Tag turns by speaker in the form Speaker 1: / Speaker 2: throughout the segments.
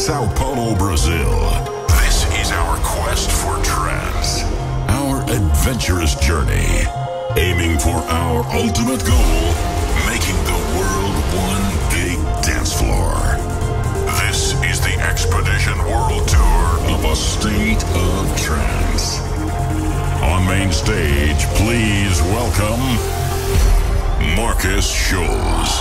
Speaker 1: Sao Paulo, Brazil. This is our quest for trance, our adventurous journey, aiming for our ultimate goal, making the world one big dance floor. This is the Expedition World Tour of a State of Trance. On main stage, please welcome Marcus Scholes.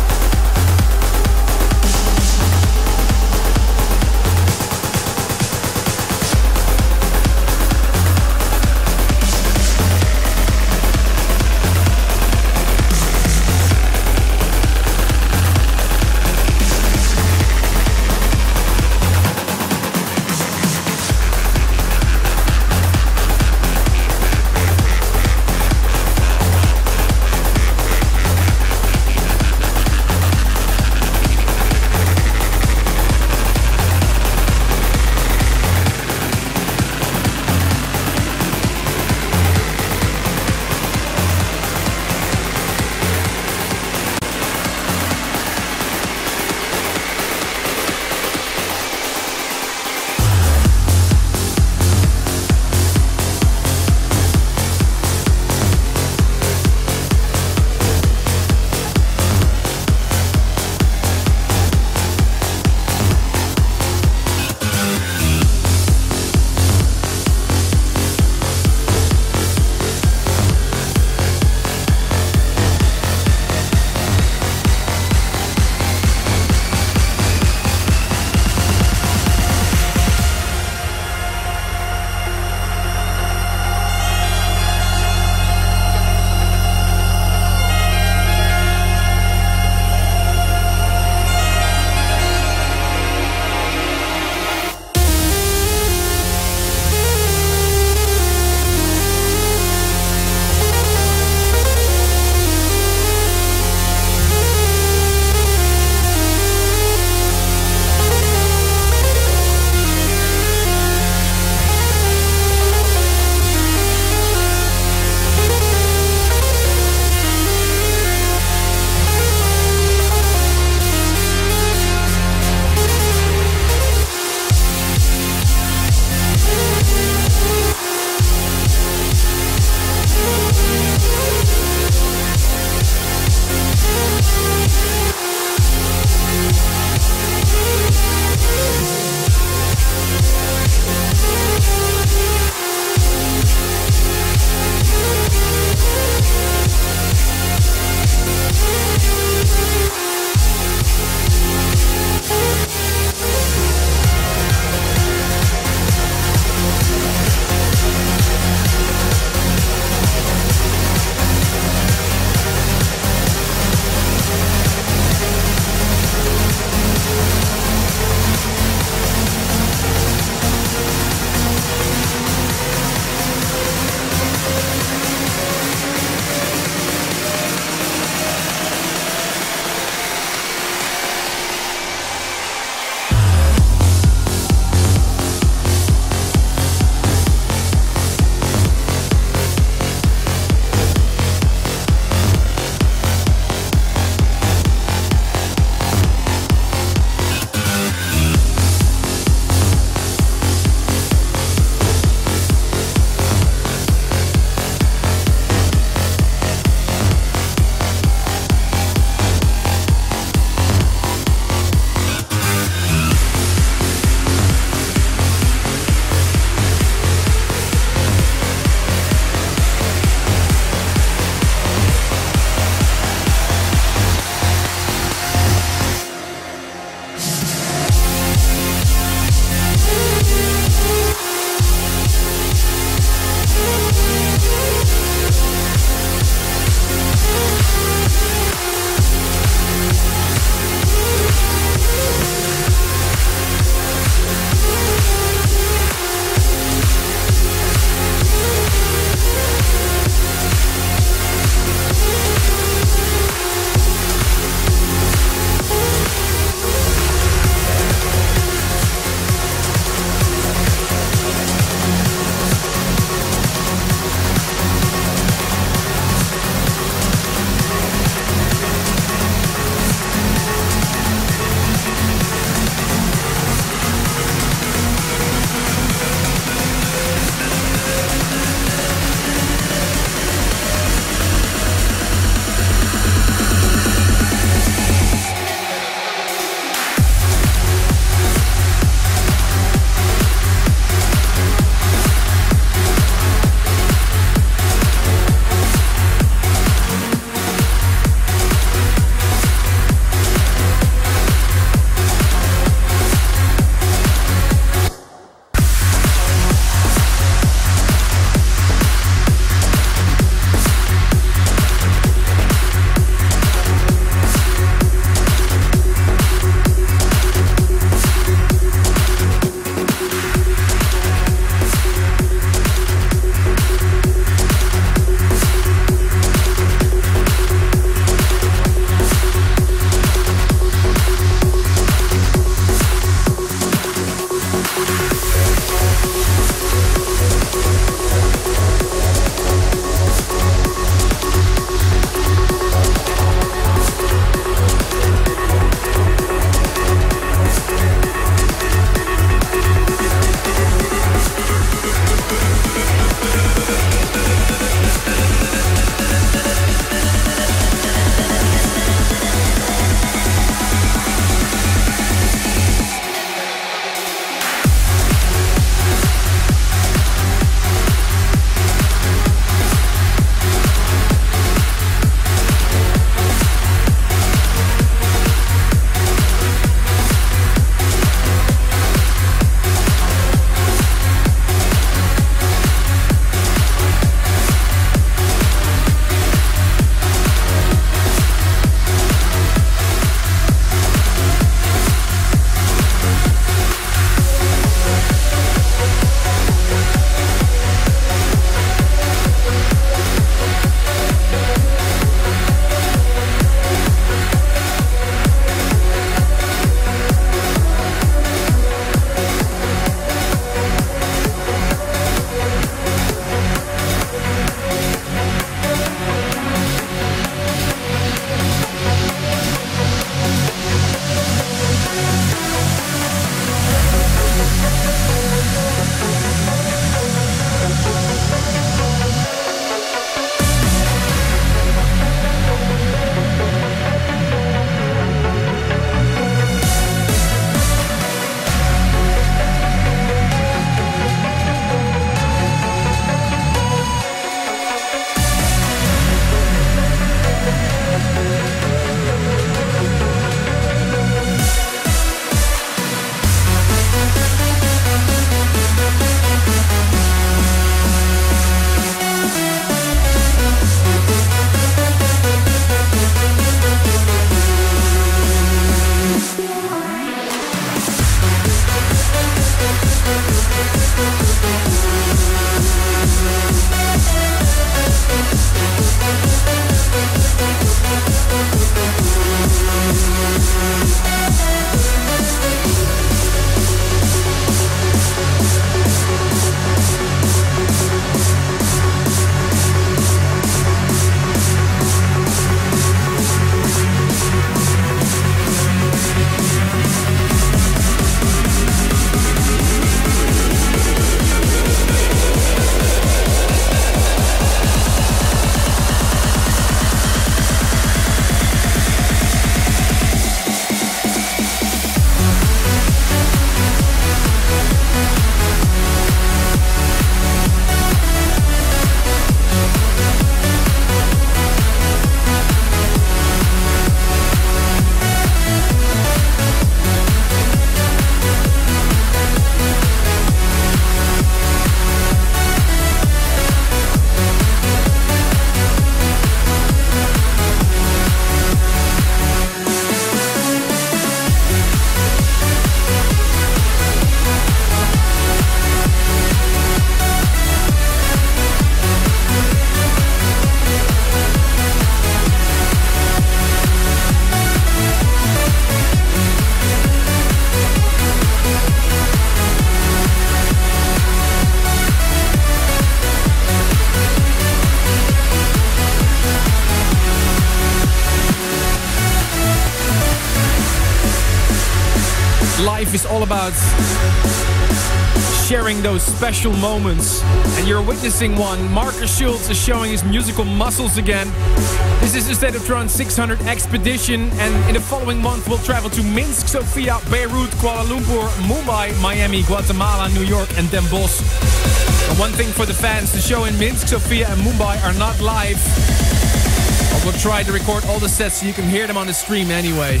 Speaker 2: life is all about sharing those special moments, and you're witnessing one. Marcus Schulz is showing his musical muscles again. This is the State of Trance 600 expedition, and in the following month we'll travel to Minsk, Sofia, Beirut, Kuala Lumpur, Mumbai, Miami, Guatemala, New York and Den Bosch. And one thing for the fans, the show in Minsk, Sofia and Mumbai are not live. But we'll try to record all the sets so you can hear them on the stream anyway.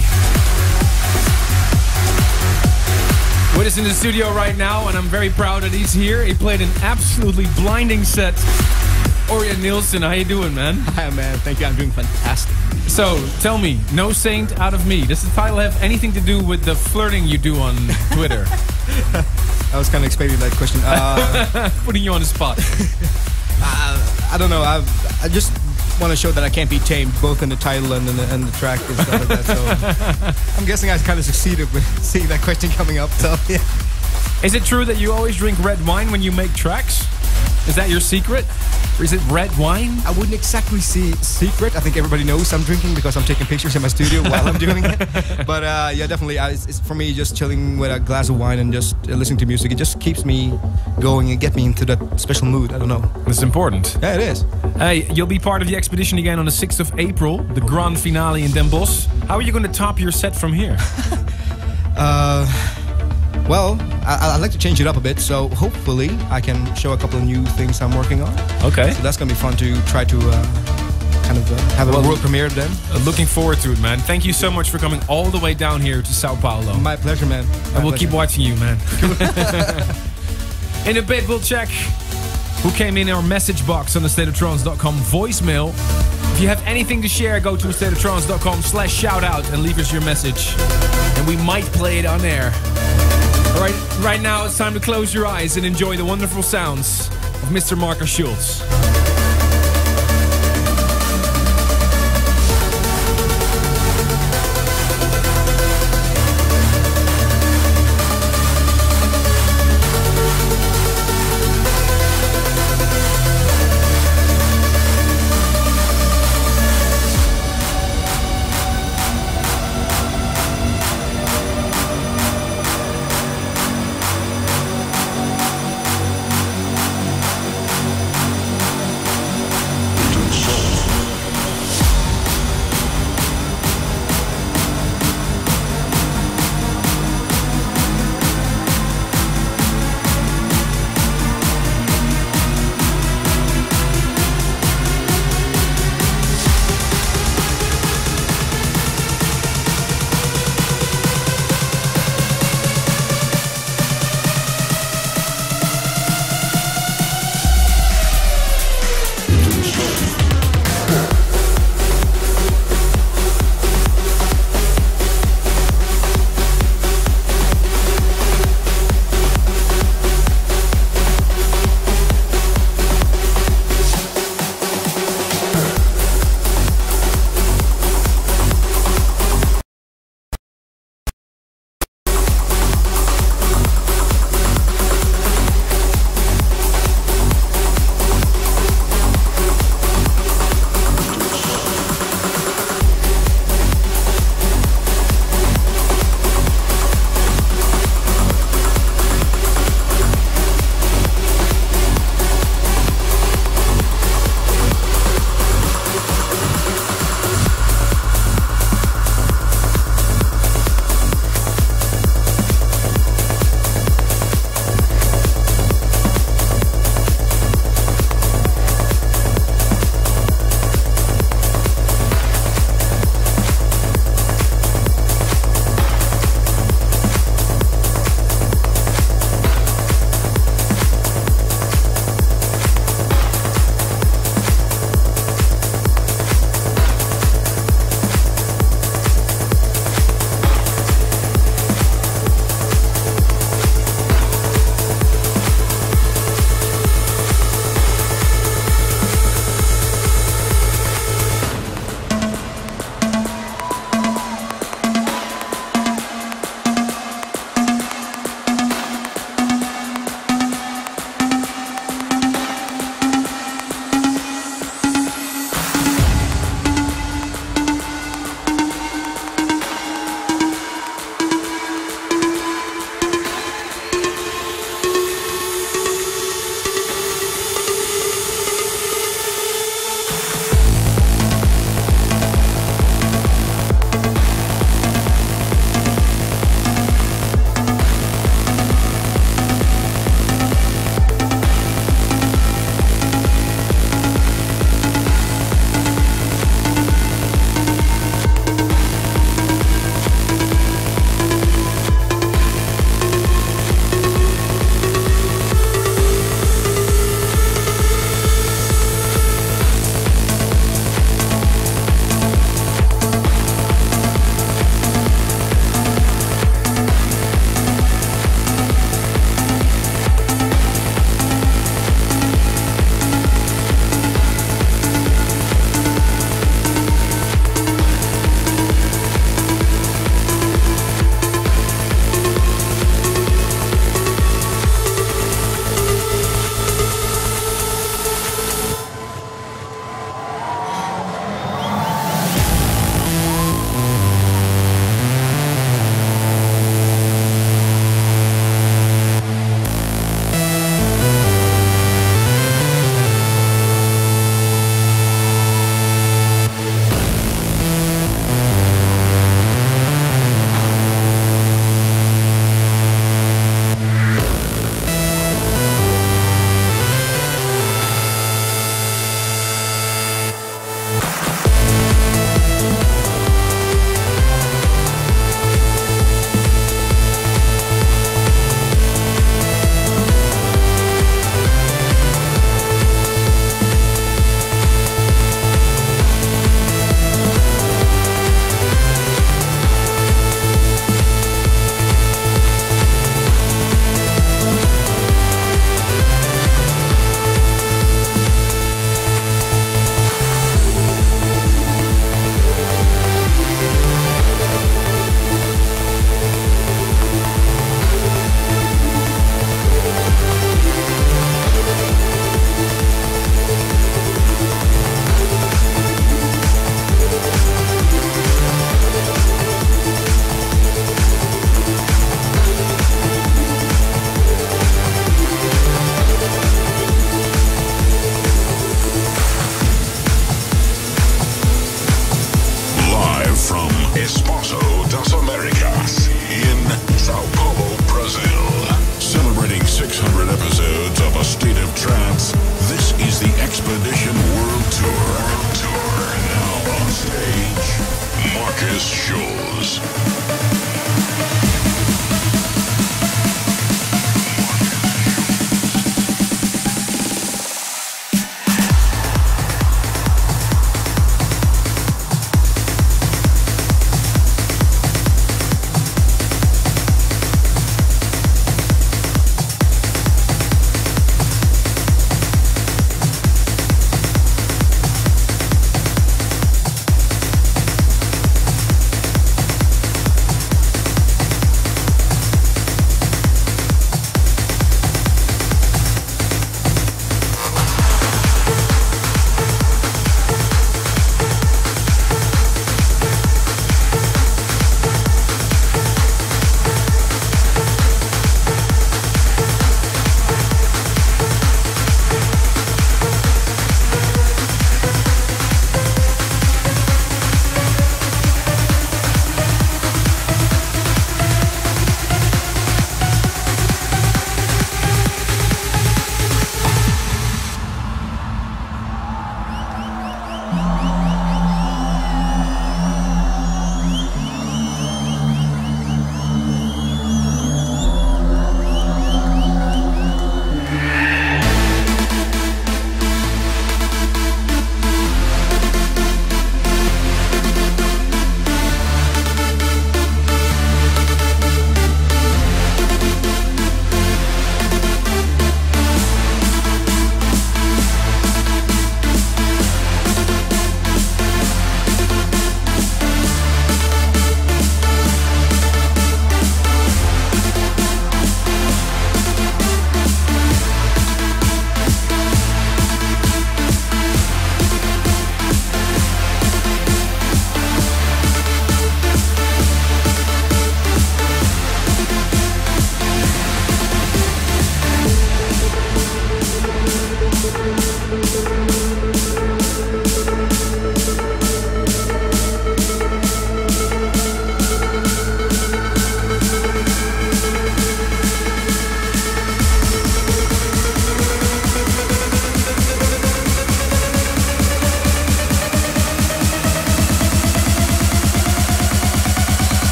Speaker 2: With us in the studio right now, and I'm very proud that he's here. He played an absolutely blinding set. Orjan Nilsen, how you doing, man?
Speaker 3: Hi, man. Thank you. I'm doing fantastic.
Speaker 2: So, tell me, No Saint Out of Me. Does the title have anything to do with the flirting you do on Twitter?
Speaker 3: I was kind of expecting that question.
Speaker 2: Putting you on the spot.
Speaker 3: I don't know. I just want to show that I can't be tamed, both in the title and the track and stuff like that. So I'm guessing I kind of succeeded with seeing that question coming up. So yeah.
Speaker 2: Is it true that you always drink red wine when you make tracks? Is that your secret? Or is it red wine?
Speaker 3: I wouldn't exactly see secret. I think everybody knows I'm drinking because I'm taking pictures in my studio while I'm doing it. But yeah, definitely. It's for me, just chilling with a glass of wine and just listening to music. It just keeps me going and get me into that special mood. I don't know.
Speaker 2: It's important.
Speaker 3: Yeah, it is.
Speaker 2: Hey, you'll be part of the expedition again on the 6th of April, the grand finale in Den Bosch. How are you going to top your set from here?
Speaker 3: Well, I'd like to change it up a bit, so hopefully I can show a couple of new things I'm working on.
Speaker 2: Okay.
Speaker 3: So that's going to be fun to try to have a world premiere then.
Speaker 2: Looking forward to it, man. Thank you so much for coming all the way down here to Sao Paulo.
Speaker 3: My pleasure, man.
Speaker 2: And we'll keep watching you, man. In a bit, we'll check who came in our message box on the stateoftrance.com voicemail. If you have anything to share, go to stateoftrance.com/shoutout and leave us your message. And we might play it on air. Right now it's time to close your eyes and enjoy the wonderful sounds of Mr. Marcus Schulz.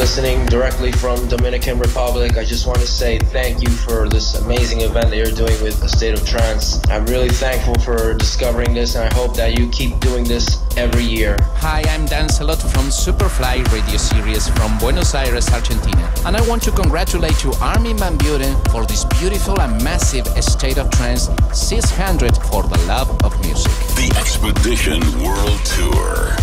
Speaker 4: listening directly from Dominican Republic. I just want to say thank you for this amazing event that you're doing with A State of Trance. I'm really thankful for discovering this, and I hope that you keep doing this every year.
Speaker 5: Hi, I'm Dan Salot from Superfly Radio Series from Buenos Aires, Argentina. And I want to congratulate you, Armin van Buren, for this beautiful and massive State of Trance 600 for the love of music.
Speaker 1: The Expedition World Tour.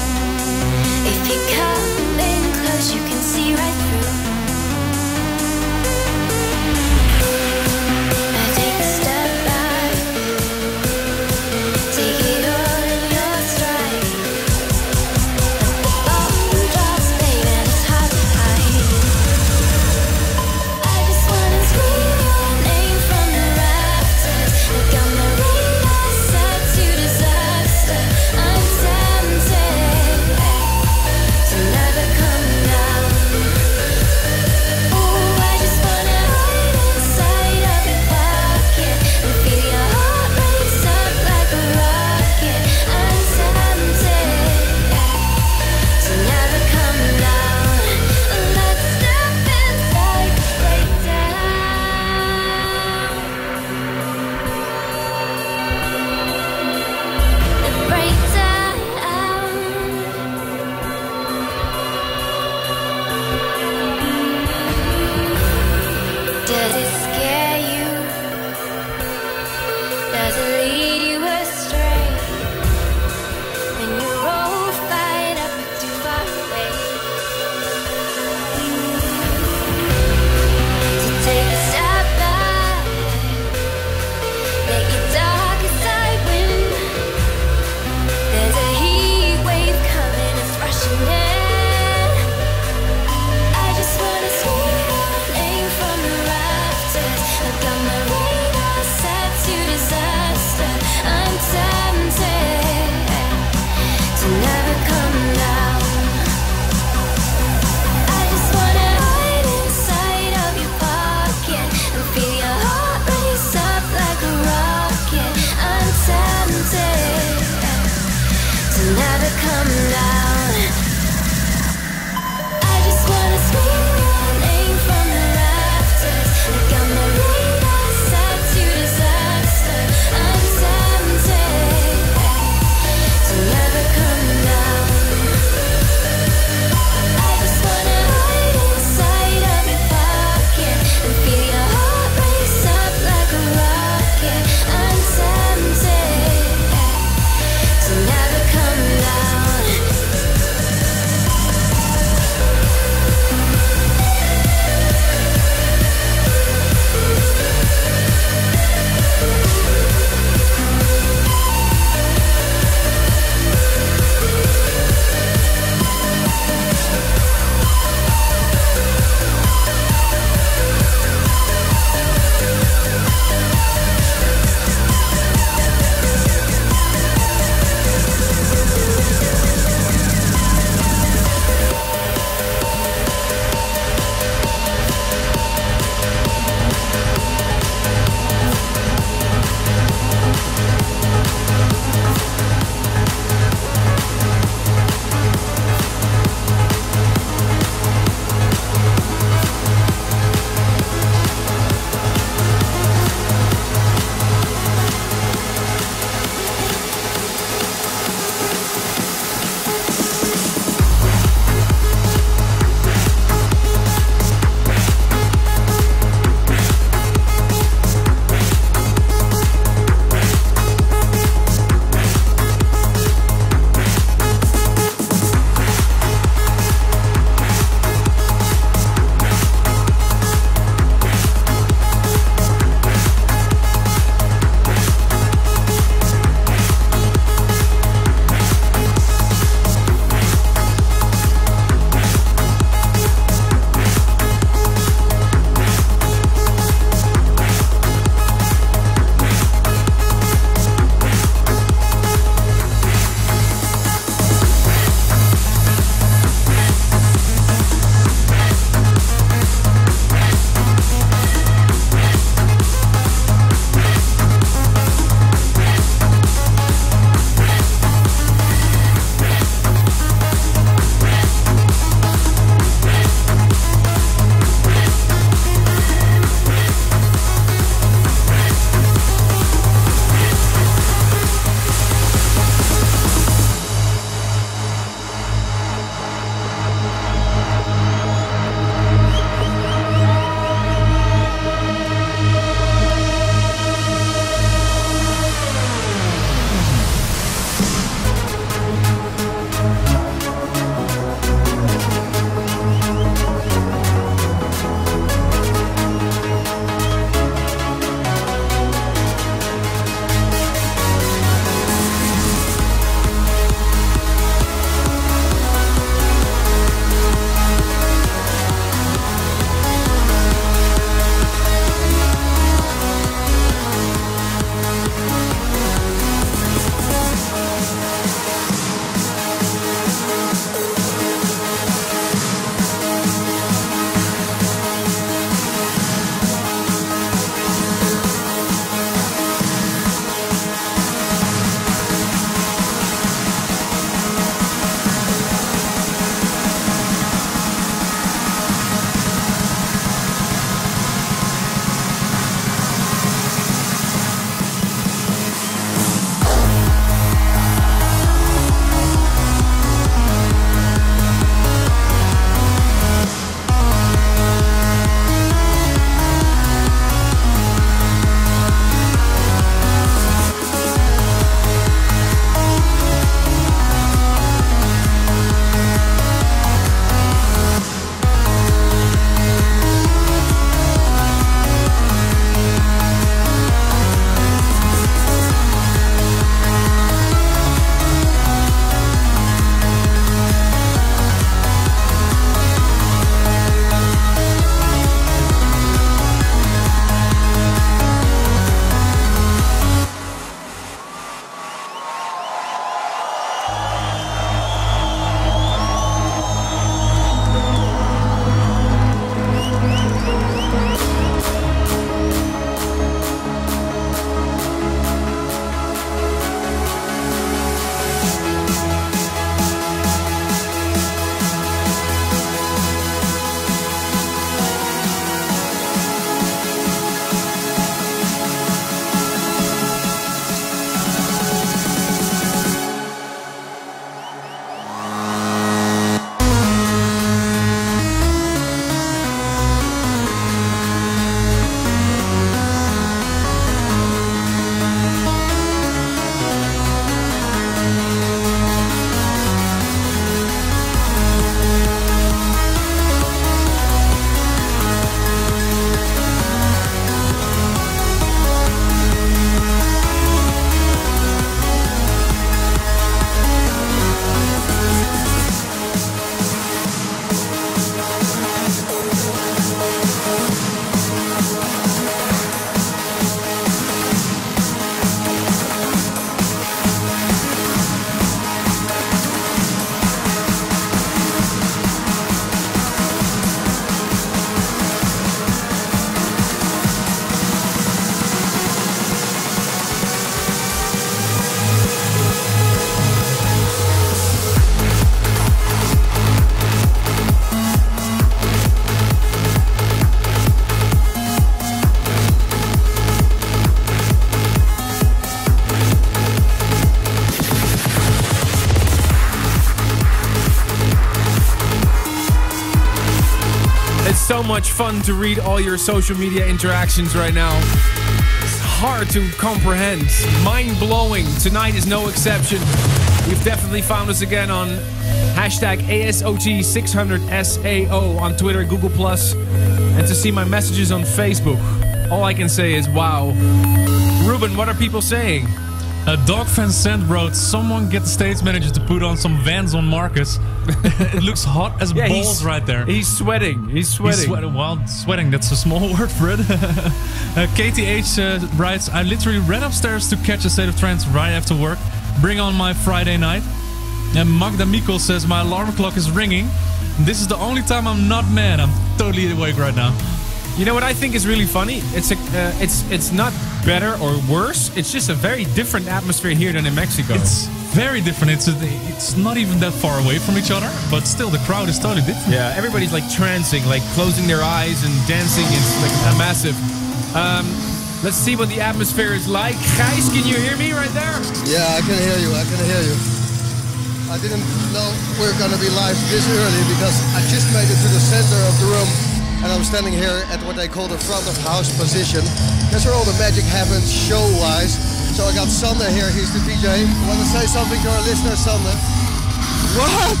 Speaker 2: so much fun to read all your social media interactions right now. It's hard to comprehend. Mind-blowing. Tonight is no exception. You've definitely found us again on hashtag ASOT600SAO on Twitter, Google+, and to see my messages on Facebook. All I can say is, wow. Ruben, what are people saying?
Speaker 6: Dog fan sent wrote, someone get the stage manager to put on some Vans on Marcus. It looks hot as balls right there.
Speaker 2: He's sweating. He's sweating.
Speaker 6: Well, sweating, that's a small word for it. KTH writes, I literally ran upstairs to catch a State of Trance right after work. Bring on my Friday night. And Magda Mikkel says, my alarm clock is ringing. This is the only time I'm not mad. I'm totally awake right now.
Speaker 2: You know what I think is really funny? It's not better or worse. It's just a very different atmosphere here than in Mexico.
Speaker 6: It's very different. It's not even that far away from each other, but still the crowd is totally different.
Speaker 2: Yeah, everybody's like trancing, like closing their eyes and dancing. It's like massive. Let's see what the atmosphere is like. Gijs, can you hear me right there?
Speaker 7: Yeah, I can hear you. I can hear you. I didn't know we were going to be live this early because I just made it to the center of the room. And I'm standing here at what they call the front of house position. That's where all the magic happens show-wise. So I got Sander here, he's the DJ. Want to say something to our listeners, Sander? What?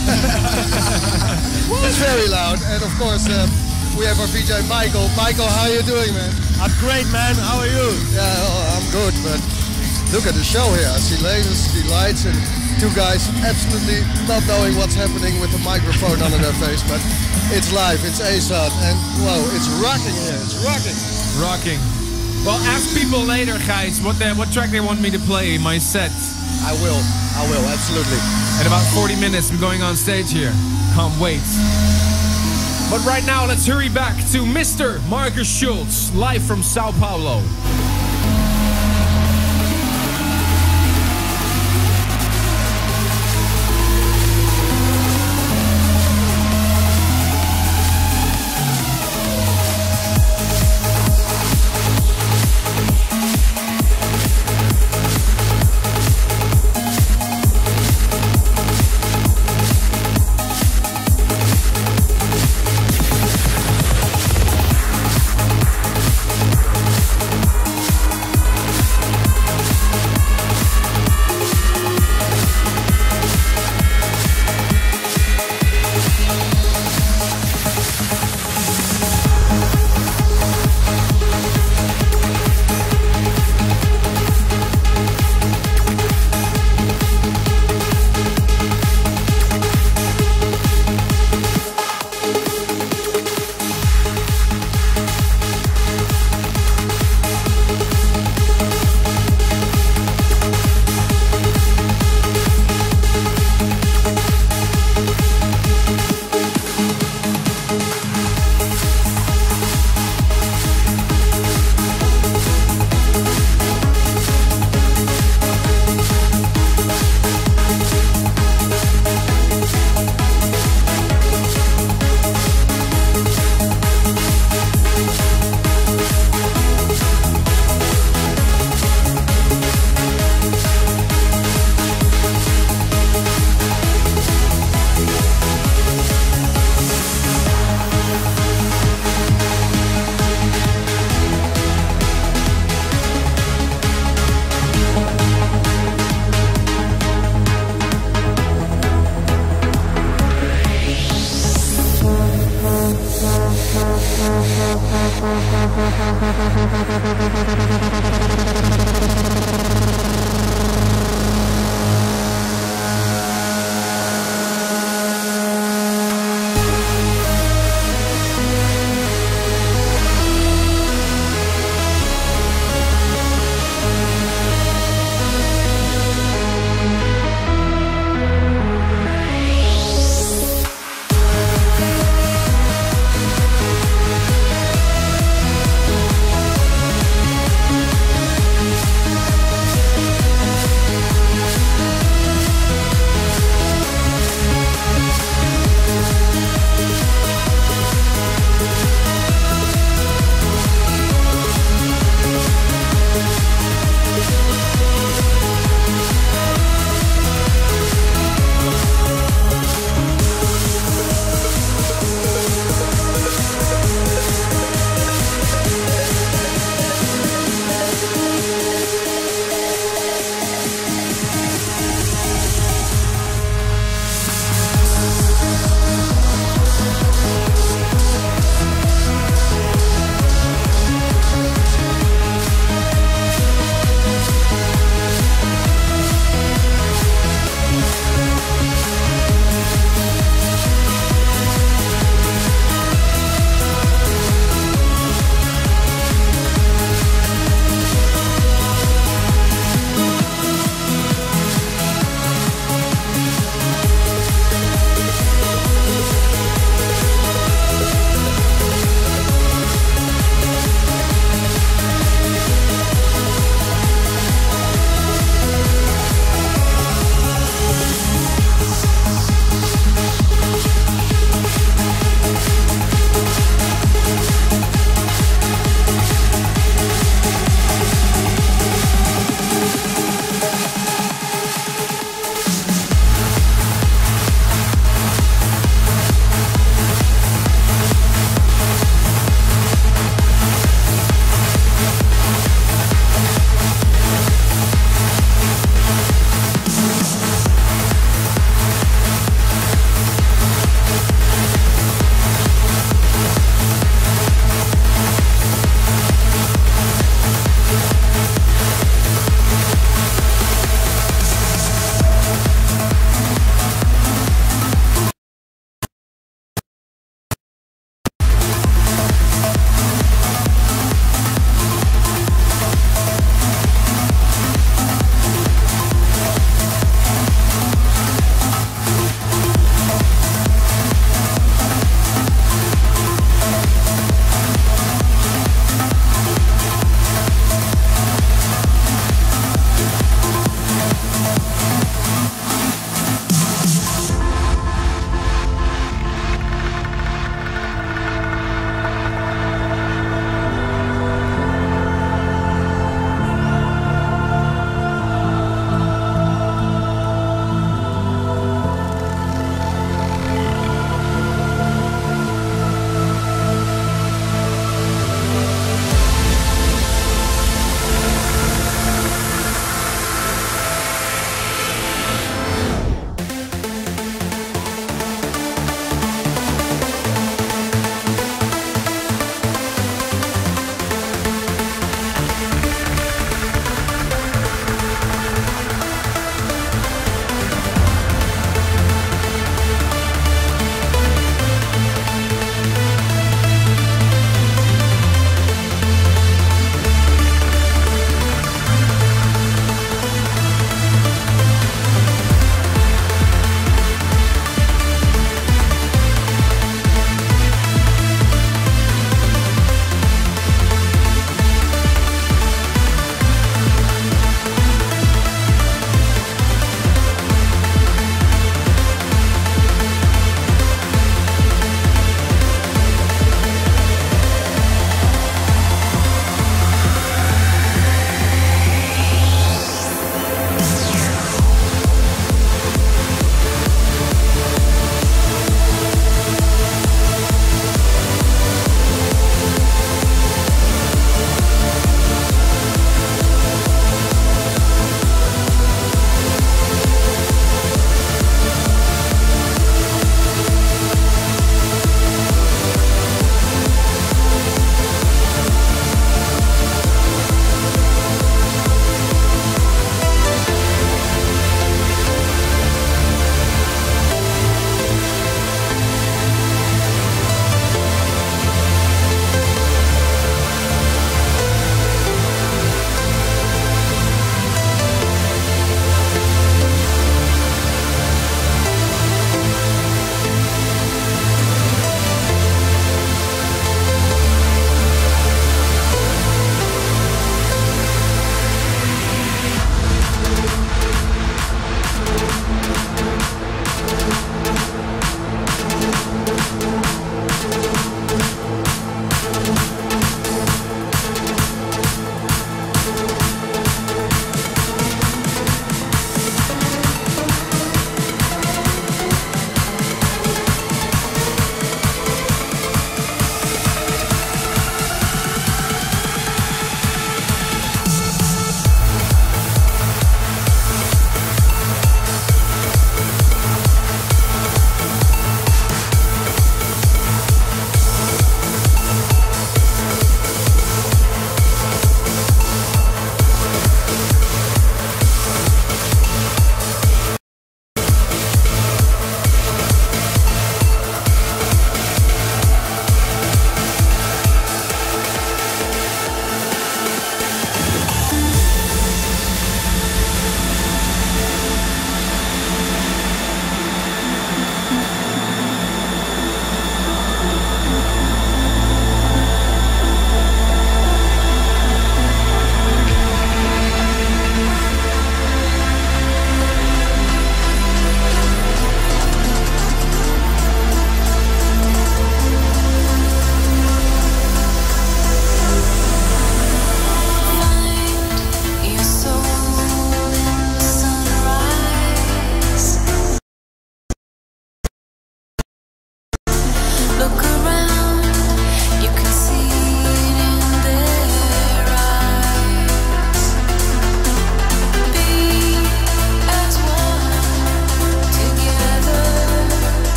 Speaker 7: It's very loud. And of course, we have our VJ Michael. Michael, how are you doing, man?
Speaker 8: I'm great, man. How are you?
Speaker 7: Yeah, I'm good, but look at the show here. I see lasers, see lights, and two guys absolutely not knowing what's happening with the microphone under their face, but it's live, it's ASOT, and whoa, it's rocking here, it's rocking.
Speaker 2: Rocking. Well, ask people later, Gijs, what track they want me to play in my set.
Speaker 7: I will, absolutely.
Speaker 2: In about 40 minutes, we're going on stage here. Can't wait. But right now, let's hurry back to Mr. Marcus Schulz, live from Sao Paulo.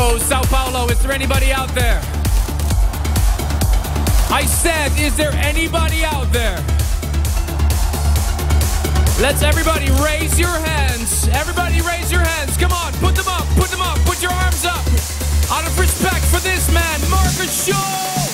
Speaker 2: Hello, Sao Paulo. Is there anybody out there? I said, is there anybody out there? Let's everybody raise your hands. Everybody raise your hands. Come on, put them up, put them up, put your arms up. Out of respect for this man, Markus Schulz.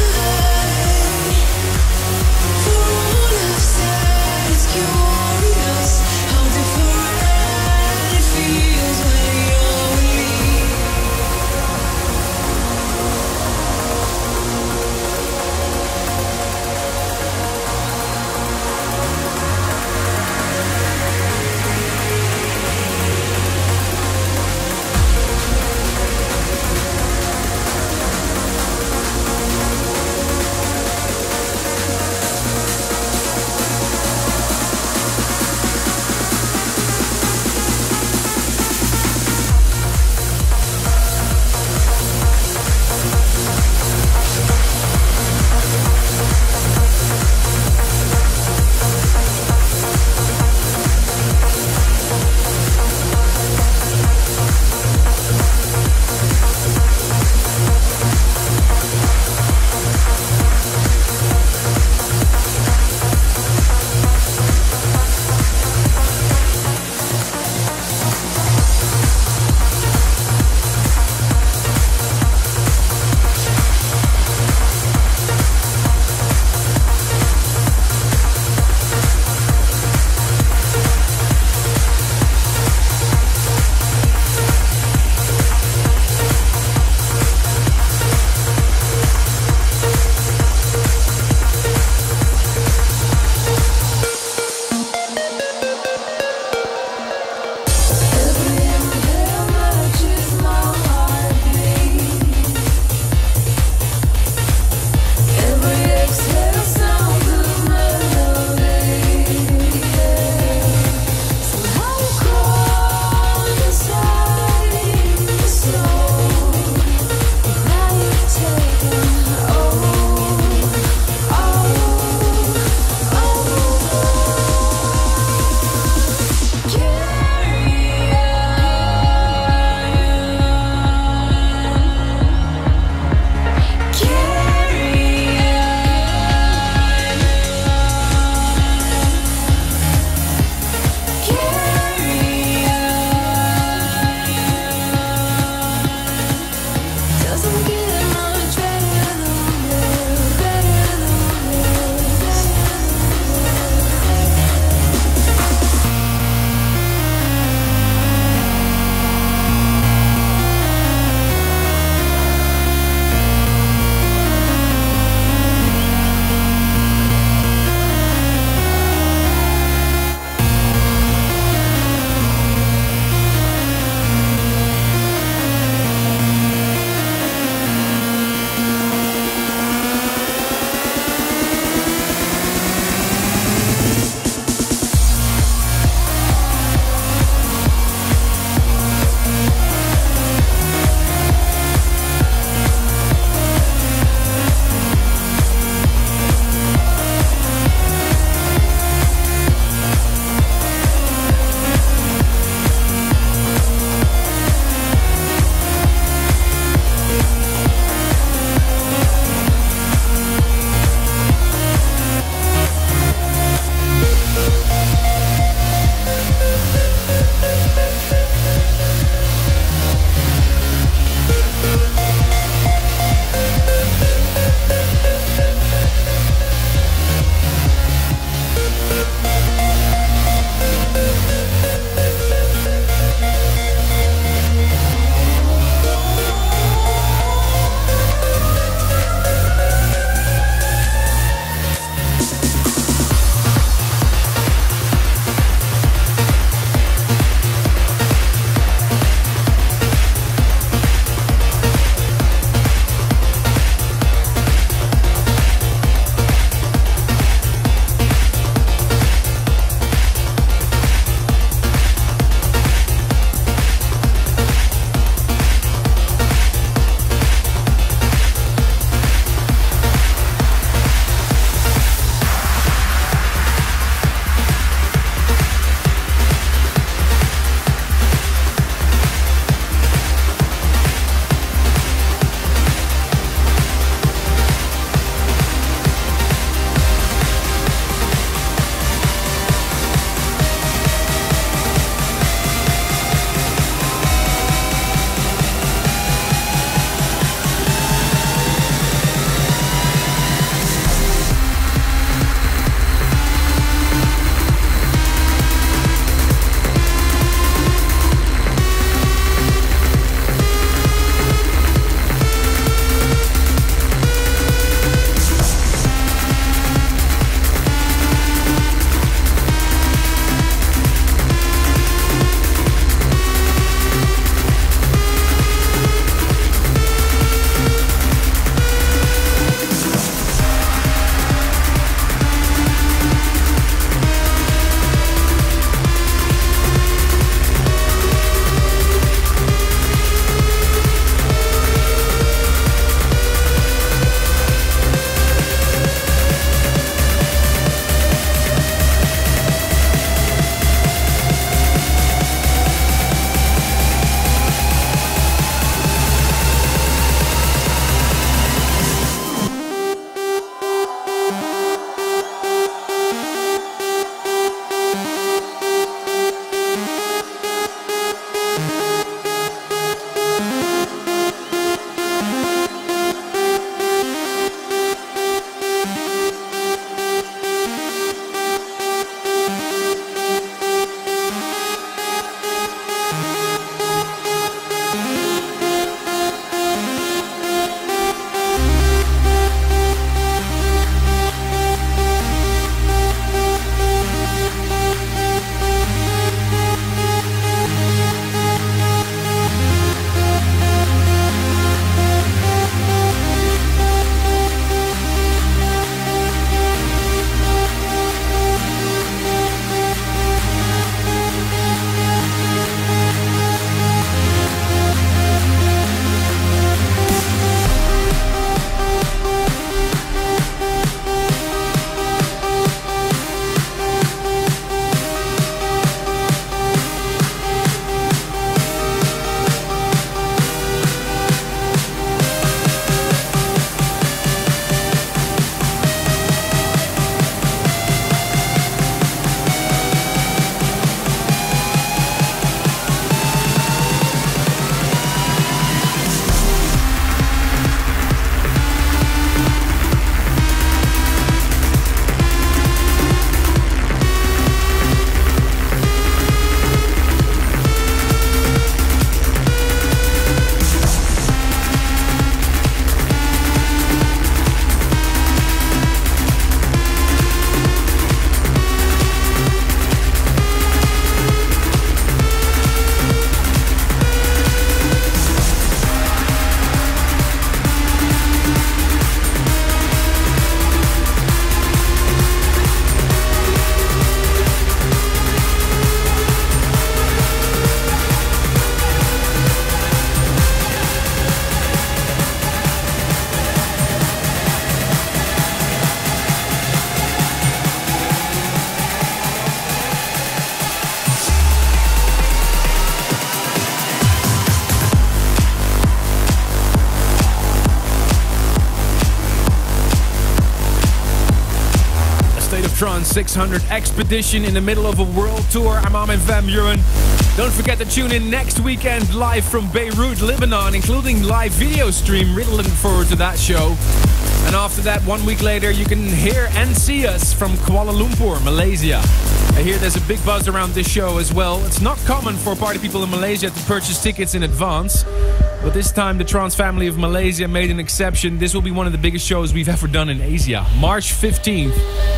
Speaker 9: Curious
Speaker 2: Trance 600 Expedition in the middle of a world tour. I'm Armin van Buuren. Don't forget to tune in next weekend live from Beirut, Lebanon, including live video stream. Really looking forward to that show. And after that, 1 week later, you can hear and see us from Kuala Lumpur, Malaysia. I hear there's a big buzz around this show as well. It's not common for party people in Malaysia to purchase tickets in advance. But this time, the Trance family of Malaysia made an exception. This will be one of the biggest shows we've ever done in Asia. March 15th.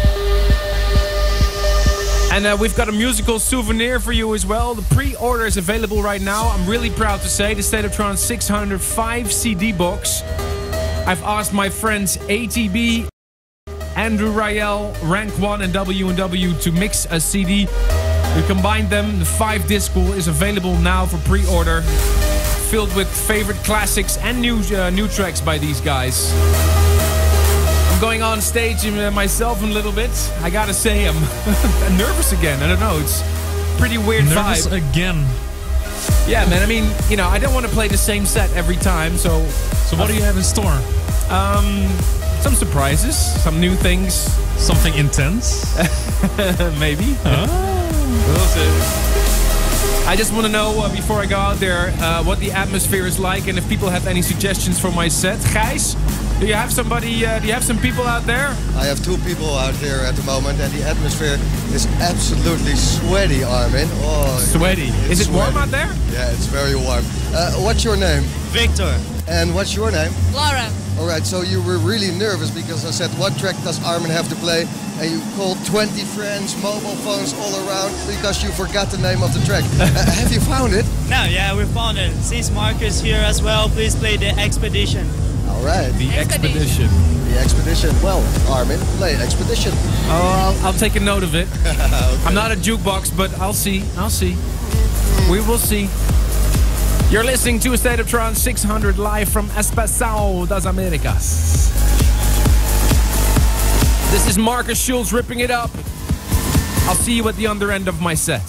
Speaker 2: And we've got a musical souvenir for you as well. The pre-order is available right now. I'm really proud to say the State of Trance 605 CD box. I've asked my friends ATB, Andrew Rayel, Rank 1 and W&W to mix a CD. We combined them. The 5-disc is available now for pre-order. Filled with favorite classics and new tracks by these guys. I'm going on stage myself in a little bit. I gotta say, I'm nervous again. I don't know. It's a pretty weird
Speaker 6: nervous
Speaker 2: vibe.
Speaker 6: Again.
Speaker 2: Yeah, man. I mean, you know, I don't want to play the same set every time. So
Speaker 6: what do you have in store?
Speaker 2: Some surprises, some new things.
Speaker 6: Something intense?
Speaker 2: Maybe. We'll see. I just want to know, before I go out there, what the atmosphere is like and if people have any suggestions for my set. Gijs, do you have somebody, do you have some people out there?
Speaker 7: I have 2 people out here at the moment, and the atmosphere is absolutely sweaty, Armin. Oh,
Speaker 2: Sweaty. Is it warm out there?
Speaker 7: Yeah, it's very warm. What's your name?
Speaker 8: Victor.
Speaker 7: And what's your name?
Speaker 9: Laura.
Speaker 7: Alright, so you were really nervous because I said, what track does Armin have to play? And you called 20 friends, mobile phones all around because you forgot the name of the track. Have you found it?
Speaker 8: No, yeah, we found it. Since Marcus here as well, please play the Expedition.
Speaker 7: Alright.
Speaker 2: The Expedition.
Speaker 7: The Expedition. Well, Armin, play Expedition.
Speaker 2: Oh, I'll take a note of it.
Speaker 7: Okay.
Speaker 2: I'm not a jukebox, but I'll see. I'll see. We will see. You're listening to A State of Trance 600 live from Espaço das Américas. This is Marcus Schulz ripping it up. I'll see you at the other end of my set.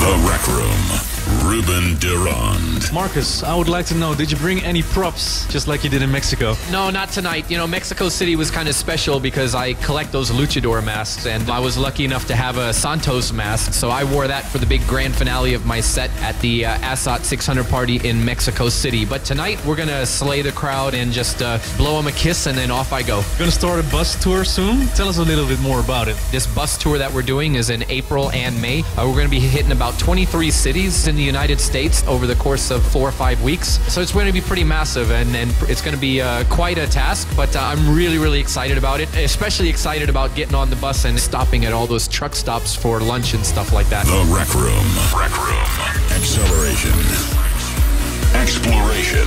Speaker 1: The Rec Room, Ruben Durand.
Speaker 9: Marcus, I would like to know, did you bring any props just like you did in Mexico?
Speaker 10: No, not tonight. You know, Mexico City was kind of special because I collect those luchador masks, and I was lucky enough to have a Santos mask, so I wore that for the big grand finale of my set at the ASOT 600 party in Mexico City. But tonight, we're going to slay the crowd and just blow them a kiss, and then off I go.
Speaker 9: You're going to start a bus tour soon? Tell us a little bit more about it.
Speaker 10: This bus tour that we're doing is in April and May. We're going to be hitting about 23 cities in the United States over the course of 4 or 5 weeks. So it's going to be pretty massive, and it's going to be quite a task, but I'm really, really excited about it, especially excited about getting on the bus and stopping at all those truck stops for lunch and stuff like that.
Speaker 1: The Rec Room. Rec Room. Acceleration. Exploration.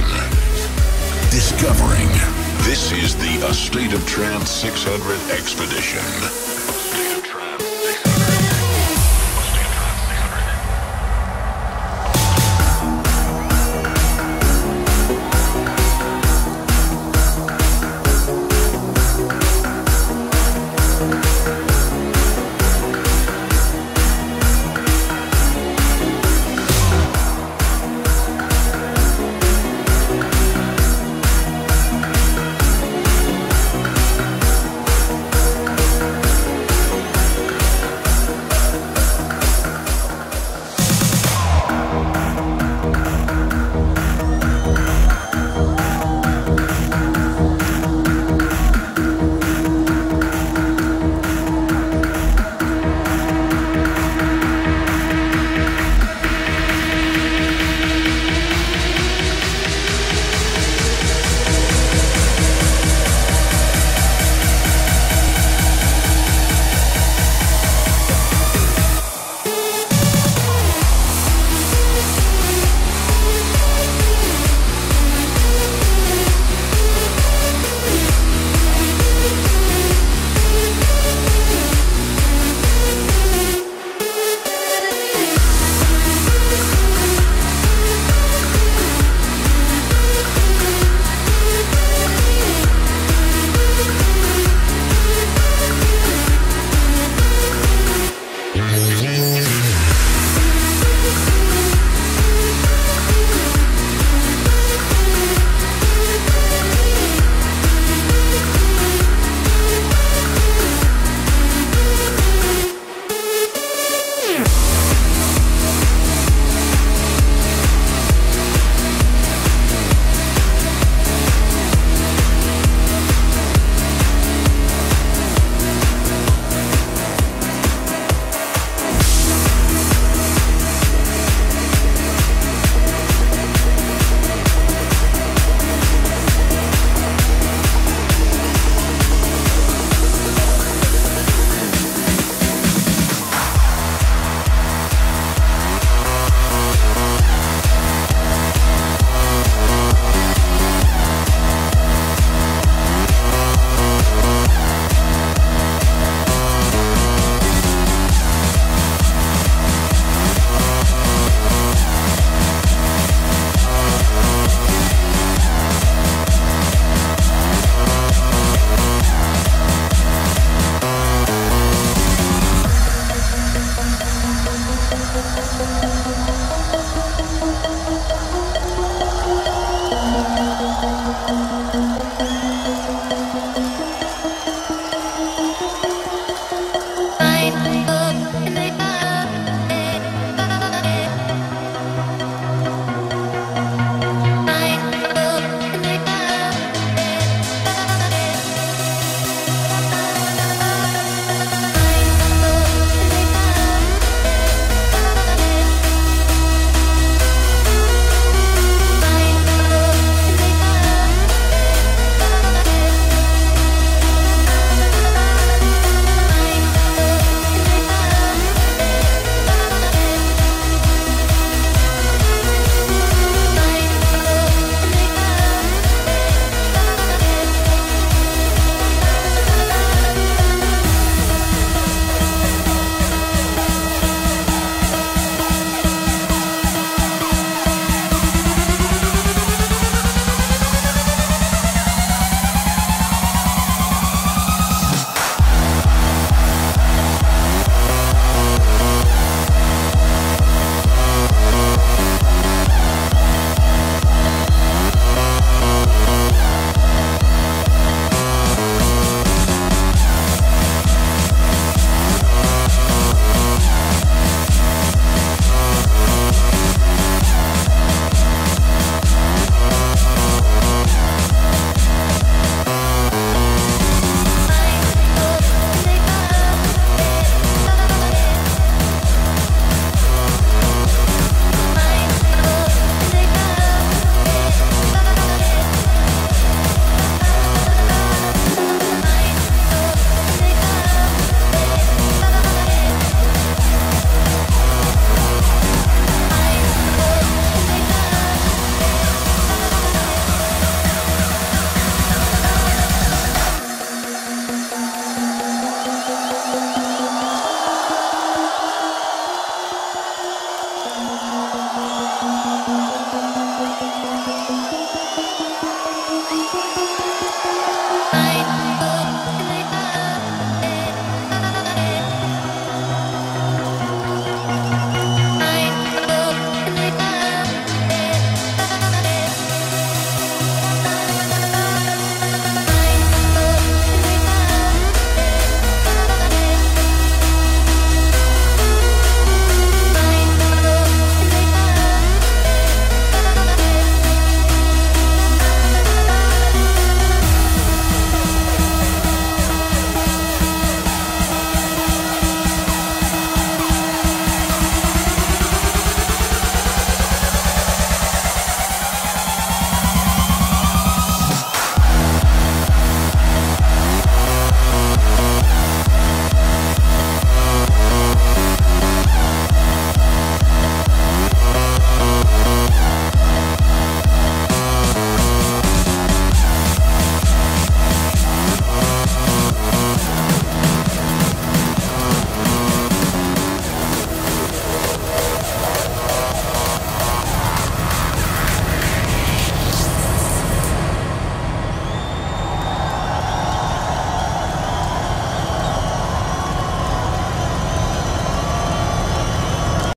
Speaker 1: Discovering. This is the A State of Trance 600 Expedition.